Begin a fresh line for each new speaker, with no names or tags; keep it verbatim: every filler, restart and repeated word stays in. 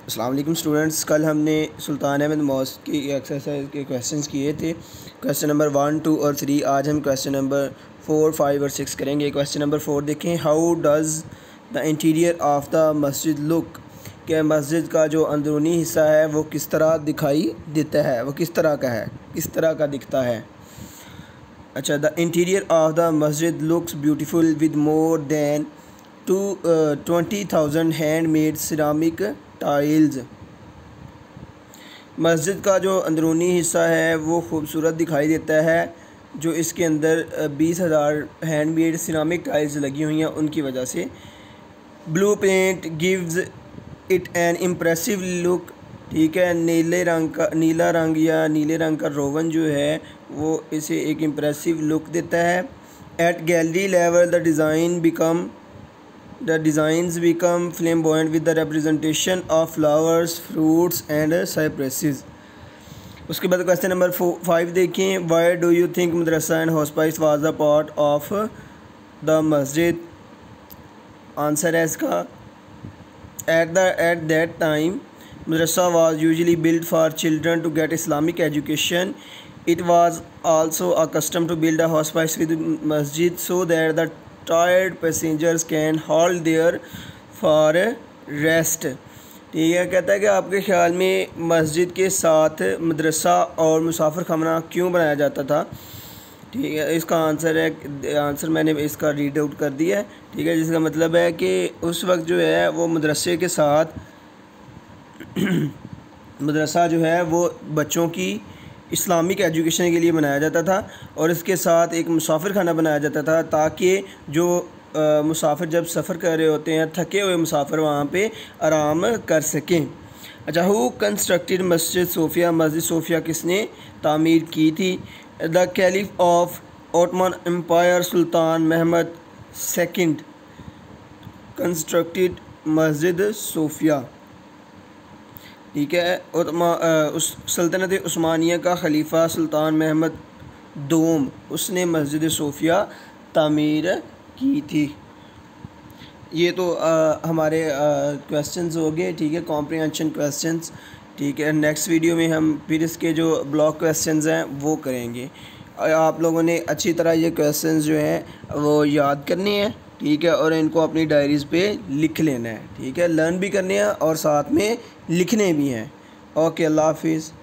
अस्सलाम वालेकुम स्टूडेंट्स, कल हमने सुल्तान अहमद मॉस्क की एक्सरसाइज के क्वेश्चंस किए थे। क्वेश्चन नंबर वन टू और थ्री। आज हम क्वेश्चन नंबर फोर फाइव और सिक्स करेंगे। क्वेश्चन नंबर फोर देखें, how does the interior of the masjid look, कि मस्जिद का जो अंदरूनी हिस्सा है वो किस तरह दिखाई देता है, वो किस तरह का है, किस तरह का दिखता है। अच्छा, the interior of the masjid looks beautiful with more than two twenty thousand hand made ceramic tiles. मस्जिद का जो अंदरूनी हिस्सा है वो खूबसूरत दिखाई देता है, जो इसके अंदर बीस हज़ार हैंड मेड सिरामिक टाइल्स लगी हुई हैं उनकी वजह से। Blue paint gives it an impressive look, ठीक है। नीले रंग का नीला रंग या नीले रंग का रोगन जो है वो इसे एक इम्प्रेसिव लुक देता है। At gallery level the design become The designs become flamboyant with the representation of flowers, fruits and cypresses. उसके बाद क्वेश्चन नंबर फाइव देखें, Why do you think madrasa and hospice was a part of the masjid? Answer है इसका, at the at that time Madrasa was usually built for children to get Islamic education. It was also a custom to build a hospice with masjid so that the tired passengers can halt there for rest। ठीक है, कहता है कि आपके ख्याल में मस्जिद के साथ मदरसा और मुसाफिर खाना क्यों बनाया जाता था। ठीक है, इसका आंसर है, आंसर मैंने इसका रीड आउट कर दिया है। ठीक है, जिसका मतलब है कि उस वक्त जो है वो मदरसे के साथ मदरसा जो है वो बच्चों की इस्लामिक एजुकेशन के लिए बनाया जाता था, और इसके साथ एक मुसाफिर खाना बनाया जाता था ताकि जो आ, मुसाफिर जब सफ़र कर रहे होते हैं, थके हुए मुसाफिर वहाँ पे आराम कर सकें। अच्छा, हु कंस्ट्रक्टेड मस्जिद सोफिया, मस्जिद सोफिया किसने तामीर की थी। The caliph of Ottoman empire Sultan Mehmed second constructed masjid Sophia. ठीक है, उस सल्तनत उस्मानिया का खलीफा सुल्तान महमद दोम, उसने मस्जिद सोफिया तामीर की थी। ये तो आ, हमारे क्वेश्चंस हो गए, ठीक है, कॉम्प्रिहेंशन क्वेश्चंस। ठीक है, नेक्स्ट वीडियो में हम फिर इसके जो ब्लॉक क्वेश्चंस हैं वो करेंगे। आप लोगों ने अच्छी तरह ये क्वेश्चंस जो हैं वो याद करने हैं, ठीक है, और इनको अपनी डायरीज़ पे लिख लेना है। ठीक है, लर्न भी करने हैं और साथ में लिखने भी हैं। ओके, अल्लाह हाफिज़।